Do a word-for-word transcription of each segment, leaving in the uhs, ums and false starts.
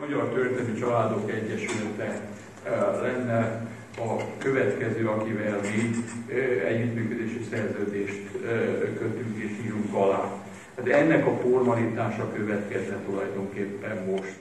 Magyar Történelmi Családok Egyesülete lenne a következő, akivel mi együttműködési szerződést kötünk és írunk alá. De ennek a formalitása következne tulajdonképpen most.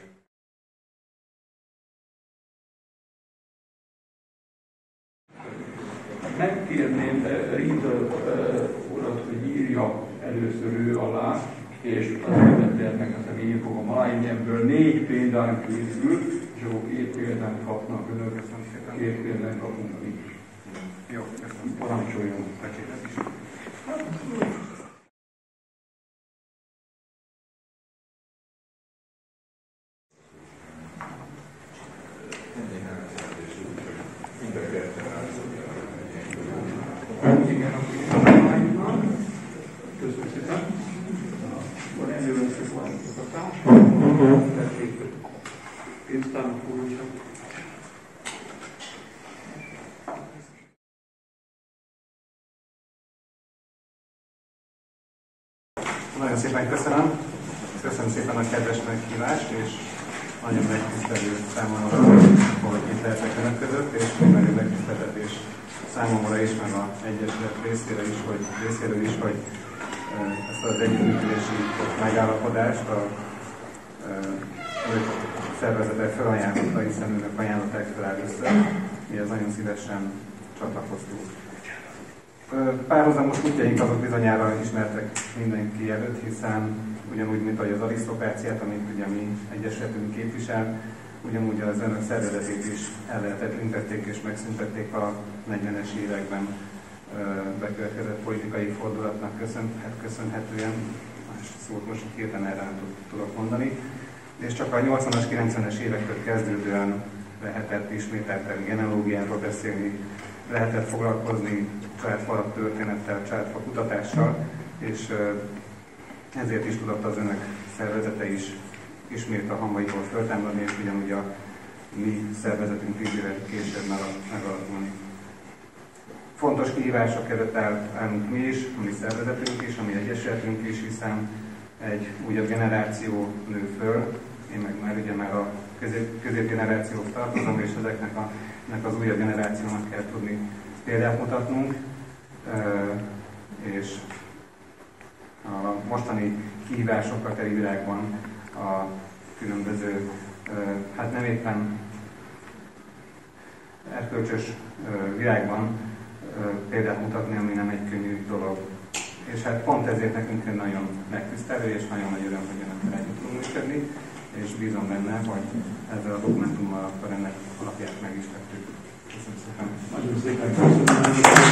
Megkérném Riedl urat, hogy írja először ő alá, és az következőnek aztán én fogom aláírni, ebből négy példánk készül, és akkor két példánk kapnak önök, két példánk kapunk mi. Jó, köszönöm. Parancsoljon. Becsét is. Igen, akkor köszönöm szépen. Akkor előveszünk változtatást. Tessék, pénztárnak úrúcsak. Nagyon szépen köszönöm. Köszönöm szépen a kedves meghívást, és nagyon megtisztelő számomra, hogy itt lehetek önök között, és még nagyon megtiszteltetés számomra is, meg az Egyesület részéről is, hogy, részéről is, hogy ezt az együttműködési megállapodást a szervezetek felajánlotta, hiszen önök ajánlották fel először, mi ez nagyon szívesen csatlakoztunk. Párhuzamos útjaink azok bizonyára ismertek mindenki előtt, hiszen ugyanúgy, mint ahogy az arisztokráciát, amit ugye mi egyesületünk képvisel, ugyanúgy az önök szervezetét is el lehetett tüntették és megszüntették a negyvenes években bekövetkezett politikai fordulatnak köszönhetően. Más szót most hirtelen erre nem tudok mondani. És csak a nyolcvanas, kilencvenes évektől kezdődően lehetett ismételten genealógiáról beszélni, lehetett foglalkozni családfalak történettel, családfa kutatással, és ezért is tudott az önök szervezete is ismét a hamvaiból föltámadni, és ugyanúgy a mi szervezetünk tíz évvel később megalakulni. Fontos kihívások előtt állunk mi is, a mi szervezetünk is, a mi egyesületünk is, hiszen egy újabb generáció nő föl, én meg már ugye már a közép, középgenerációhoz tartozom, és ezeknek, a, ezeknek az újabb generációnak kell tudni példát mutatnunk, és a mostani kihívásokkal teli világban a különböző, hát nem éppen erkölcsös világban példát mutatni, ami nem egy könnyű dolog. És hát pont ezért nekünk nagyon megtisztelő és nagyon nagy öröm, hogy önökkel együtt tudunk működni, és bízom benne, hogy ezzel a dokumentummal akkor ennek alapját meg is tettük. Köszönöm szépen. Nagyon szépen köszönöm.